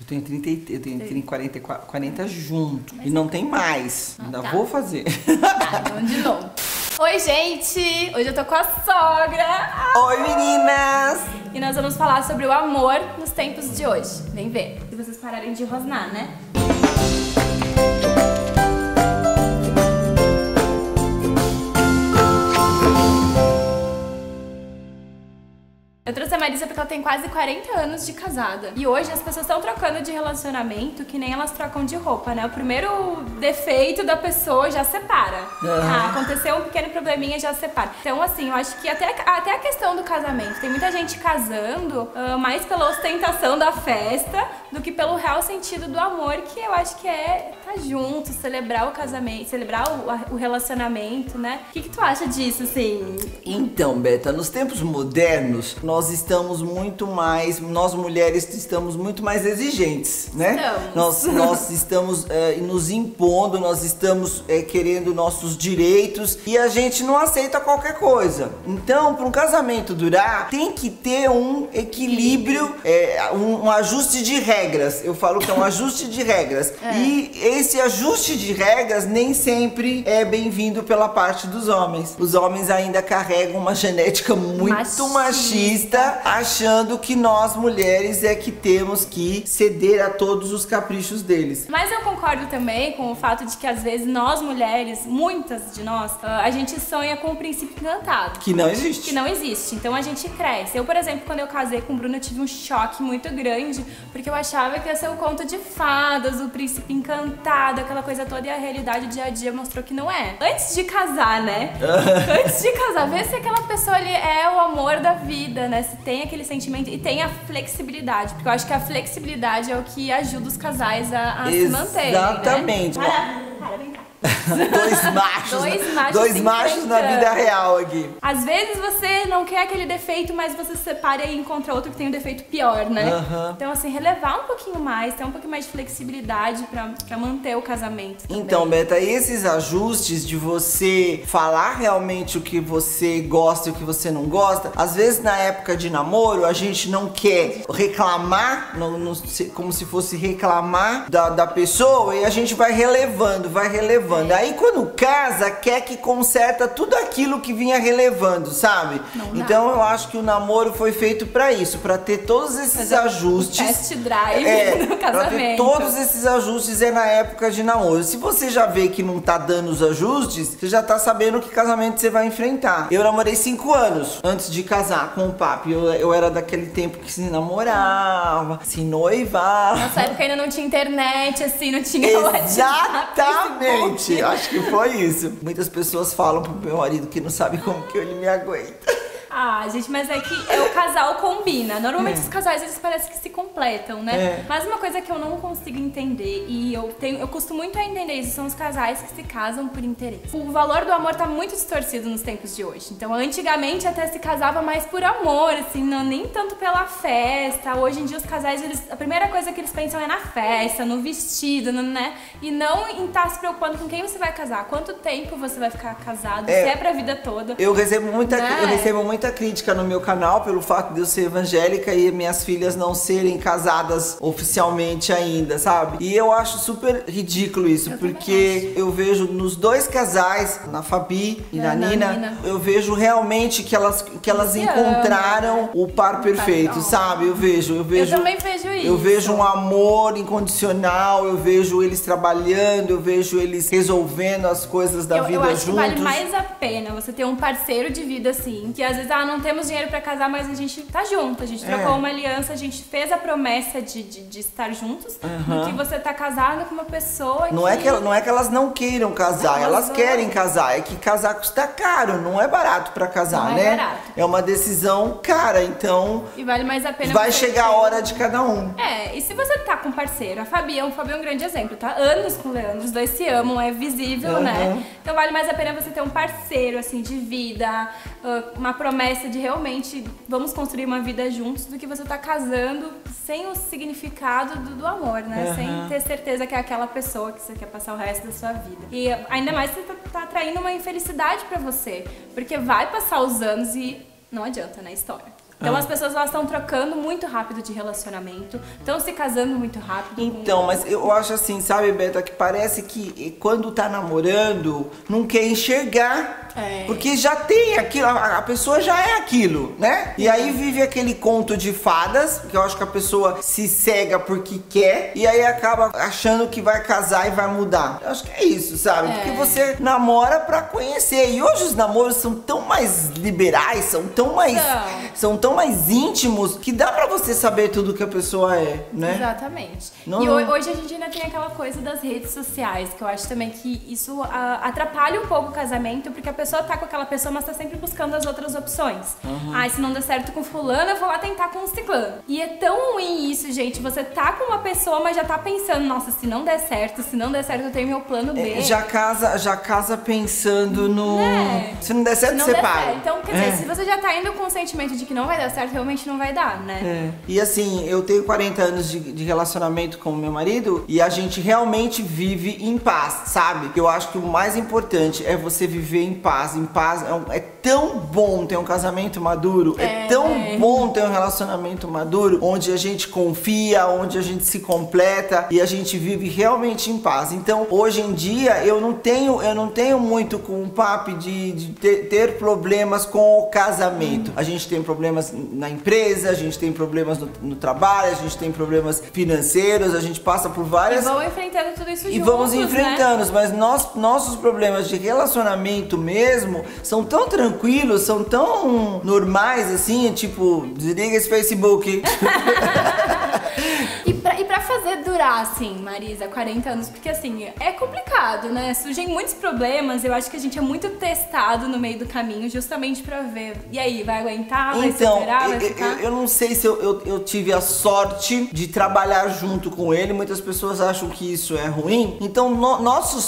Eu tenho 40 junto. Mas e não tem mais. Ainda vou fazer. Tá, então de novo. Oi, gente! Hoje eu tô com a sogra. Oi, meninas! E nós vamos falar sobre o amor nos tempos de hoje. Vem ver. Se vocês pararem de rosnar, né? Eu trouxe a Marissa porque ela tem quase 40 anos de casada. E hoje as pessoas estão trocando de relacionamento que nem elas trocam de roupa, né? O primeiro defeito da pessoa já separa. Aconteceu um pequeno probleminha, já separa. Então, assim, eu acho que até a questão do casamento. Tem muita gente casando mais pela ostentação da festa do que pelo real sentido do amor, que eu acho que é estar junto, celebrar o casamento, celebrar o relacionamento, né? O que tu acha disso, assim? Então, Beta, nos tempos modernos, nós estamos muito mais, nós mulheres estamos muito mais exigentes, né? Nós estamos nos impondo, nós estamos querendo nossos direitos e a gente não aceita qualquer coisa. Então, para um casamento durar, tem que ter um equilíbrio, um ajuste de regras. Eu falo que é um ajuste de regras. E esse ajuste de regras nem sempre é bem-vindo pela parte dos homens. Os homens ainda carregam uma genética muito machista, achando que nós mulheres é que temos que ceder a todos os caprichos deles. Mas eu concordo também com o fato de que às vezes nós mulheres, muitas de nós, a gente sonha com o príncipe encantado. Que não existe. Que não existe. Então a gente cresce. Eu, por exemplo, quando eu casei com o Bruno, eu tive um choque muito grande, porque eu achava que ia ser um conto de fadas, o príncipe encantado, aquela coisa toda, e a realidade, o dia a dia mostrou que não é. Antes de casar, né? Antes de casar, ver se aquela pessoa ali é o amor da vida, né? Se tem aquele sentimento e tem a flexibilidade, porque eu acho que a flexibilidade é o que ajuda os casais a se manterem, exatamente. Né? Para, vem cá. Dois machos na vida real aqui. Às vezes você não quer aquele defeito, mas você separa e encontra outro que tem um defeito pior, né? Então, assim, relevar um pouquinho mais, ter um pouquinho mais de flexibilidade pra manter o casamento também. Então, Beta, esses ajustes de você falar realmente o que você gosta e o que você não gosta, às vezes na época de namoro a gente não quer reclamar, como se fosse reclamar da pessoa, e a gente vai relevando. Aí quando casa, quer que conserta tudo aquilo que vinha relevando, sabe? Então eu acho que o namoro foi feito pra isso, pra ter todos esses ajustes. Test drive no casamento. Pra ter todos esses ajustes na época de namoro. Se você já vê que não tá dando os ajustes, você já tá sabendo que casamento você vai enfrentar. Eu namorei 5 anos antes de casar com o papi. Eu era daquele tempo que se namorava, se noivava. Nessa época ainda não tinha internet, assim, não tinha Exatamente. Acho que foi isso. Muitas pessoas falam pro meu marido que não sabe como que ele me aguenta. Ah, gente, mas é que o casal combina. Normalmente os casais, eles parecem que se completam, né? Mas uma coisa que eu não consigo entender, e eu custo muito a entender isso, são os casais que se casam por interesse. O valor do amor tá muito distorcido nos tempos de hoje. Então, antigamente até se casava mais por amor, assim, não, nem tanto pela festa. Hoje em dia os casais, a primeira coisa que eles pensam é na festa, no vestido, né? E não em estar se preocupando com quem você vai casar, quanto tempo você vai ficar casado, se é pra vida toda. Eu recebo muita crítica no meu canal pelo fato de eu ser evangélica e minhas filhas não serem casadas oficialmente ainda, sabe? E eu acho super ridículo isso, porque eu vejo nos dois casais, na Fabi e na Nina, eu vejo realmente que elas encontraram o par perfeito, sabe? Eu também vejo isso. Eu vejo um amor incondicional, eu vejo eles trabalhando, eu vejo eles resolvendo as coisas da vida juntos. Eu acho que vale mais a pena você ter um parceiro de vida assim, que às vezes, não temos dinheiro pra casar, mas a gente tá junto, a gente trocou uma aliança, a gente fez a promessa de estar juntos, do que você tá casado com uma pessoa não é que elas não queiram casar, elas querem casar, é que casar custa caro, não é barato pra casar, né? É barato. É uma decisão cara, então e vale mais a pena vai chegar a hora de cada um. E se você tá com um parceiro, o Fabi é um grande exemplo, tá? Anos com o Leandro, os dois se amam, é visível, né? Então vale mais a pena você ter um parceiro, assim, de vida, uma promessa de realmente vamos construir uma vida juntos, do que você tá casando sem o significado do amor, né? Sem ter certeza que é aquela pessoa que você quer passar o resto da sua vida. E ainda mais você tá atraindo uma infelicidade pra você, porque vai passar os anos e não adianta, né, história. Então as pessoas elas estão trocando muito rápido de relacionamento, estão se casando muito rápido. Então, mas eu acho assim, sabe, Beta, que parece que quando tá namorando, não quer enxergar. Porque já tem aquilo, a pessoa já é aquilo, né? E aí vive aquele conto de fadas, que eu acho que a pessoa se cega porque quer, e aí acaba achando que vai casar e vai mudar. Eu acho que é isso, sabe? Porque você namora pra conhecer. E hoje os namoros são tão mais liberais, são tão mais íntimos, que dá pra você saber tudo que a pessoa é, né? Exatamente. Hoje a gente ainda tem aquela coisa das redes sociais, que eu acho também que isso atrapalha um pouco o casamento, porque a pessoa tá com aquela pessoa, mas tá sempre buscando as outras opções. Se não der certo com fulano, eu vou lá tentar com o ciclano. E é tão ruim isso, gente. Você tá com uma pessoa, mas já tá pensando, nossa, se não der certo, eu tenho meu plano B. Já casa pensando no... Se não der certo, separa. Então, quer dizer, se você já tá indo com o sentimento de que não vai dar certo, realmente não vai dar, né? E assim, eu tenho 40 anos de relacionamento com o meu marido e a gente realmente vive em paz, sabe? Eu acho que o mais importante é você viver em paz. Em paz é tão bom ter um casamento maduro, é tão bom ter um relacionamento maduro, onde a gente confia, onde a gente se completa e a gente vive realmente em paz. Então, hoje em dia, eu não tenho muito com o papo de ter problemas com o casamento. A gente tem problemas na empresa, a gente tem problemas no trabalho, a gente tem problemas financeiros, a gente passa por várias... E vamos enfrentando tudo isso juntos, e vamos enfrentando, né? Mas nossos problemas de relacionamento mesmo são tão tranquilos, são tão normais, assim, tipo, desliga esse Facebook. E pra fazer durar, assim, Marisa, 40 anos, porque assim, é complicado, né? Surgem muitos problemas, eu acho que a gente é muito testado no meio do caminho, justamente pra ver. E aí, vai aguentar, vai superar, vai ficar? Eu não sei se eu tive a sorte de trabalhar junto com ele, muitas pessoas acham que isso é ruim. Então, nossos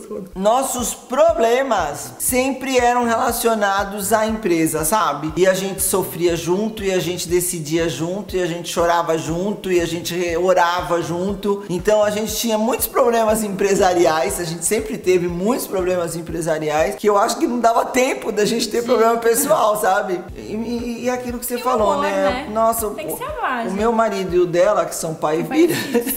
problemas sempre eram relacionados à empresa, sabe? E a gente sofria junto, e a gente decidia junto, e a gente chorava junto, e a gente orava junto. Então a gente tinha muitos problemas empresariais, a gente sempre teve muitos problemas empresariais, que eu acho que não dava tempo da gente ter problema pessoal, sabe? E aquilo que você falou, amor, né? Nossa, tem que ser amar, o meu marido e o dela, que são pai e filha,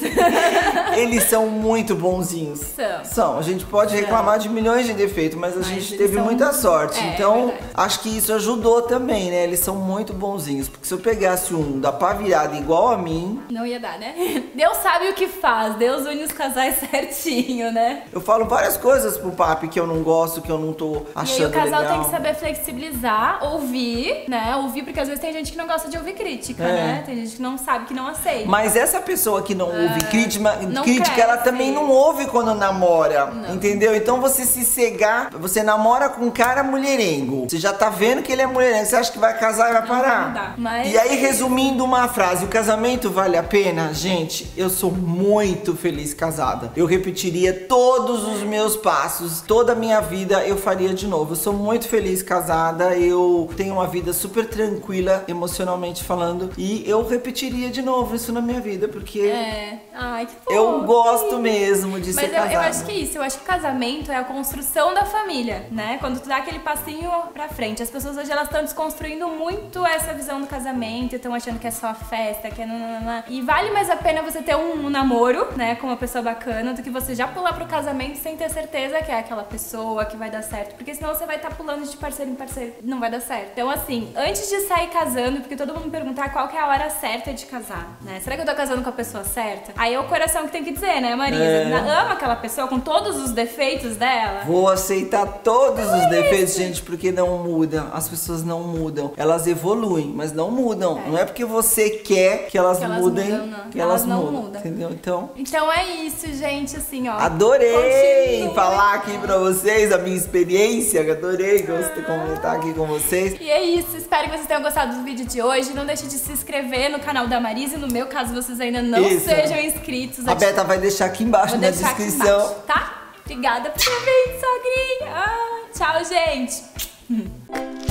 eles são muito bonzinhos. São. A gente pode reclamar de milhões de defeitos, mas a gente teve muita sorte. Então, acho que isso ajudou também, né? Eles são muito bonzinhos. Porque se eu pegasse um da pá virada igual a mim... Não ia dar, né? Deus sabe o que faz. Deus une os casais certinho, né? Eu falo várias coisas pro papi que eu não gosto, que eu não tô achando legal. E aí o casal tem que saber flexibilizar, ouvir, né? Ouvir, porque às vezes tem gente que não gosta de ouvir crítica, né? Tem gente que não sabe, que não aceita. Mas essa pessoa que não ouve crítica, ela também não ouve quando namora, entendeu? Então você se cegar, você namora com um cara mulherengo, você já tá vendo que ele é mulherengo, você acha que vai casar e vai parar. Não dá. Mas... E aí, resumindo uma frase, o casamento vale a pena? Gente, eu sou muito feliz casada. Eu repetiria todos os meus passos, toda a minha vida eu faria de novo. Eu sou muito feliz casada, eu tenho uma vida super tranquila, emocionalmente falando, e eu repetiria de novo isso na minha vida, porque Ai, que fofo, eu gosto mesmo de ser casada. Mas eu acho que é isso, eu acho que o casamento é a construção da família, né? Quando tu dá aquele passinho pra frente. As pessoas hoje, elas estão desconstruindo muito essa visão do casamento, estão achando que é só festa, que é nananana. E vale mais a pena você ter um namoro, né, com uma pessoa bacana, do que você já pular pro casamento sem ter certeza que é aquela pessoa que vai dar certo. Porque senão você vai estar pulando de parceiro em parceiro, não vai dar certo. Então assim, antes de sair casando, porque todo mundo me perguntar qual que é a hora certa de casar, né? Será que eu tô casando com a pessoa certa? Aí é o coração que tem que dizer, né, Marisa? Ama aquela pessoa com todos os defeitos dela? Vou aceitar todos os defeitos, gente, porque não muda. As pessoas não mudam. Elas evoluem, mas não mudam. Não é porque você quer que elas mudem, que elas não mudam. Entendeu? Então é isso, gente, assim, ó. Adorei falar aqui pra vocês a minha experiência. Adorei comentar aqui com vocês. E é isso. Espero que vocês tenham gostado do vídeo de hoje. Não deixe de se inscrever no canal da Marisa. No meu caso, vocês ainda não sejam inscritos. A Beta vai deixar aqui embaixo na descrição. Aqui embaixo, tá? Obrigada por ter vindo, sogrinha. Tchau, gente.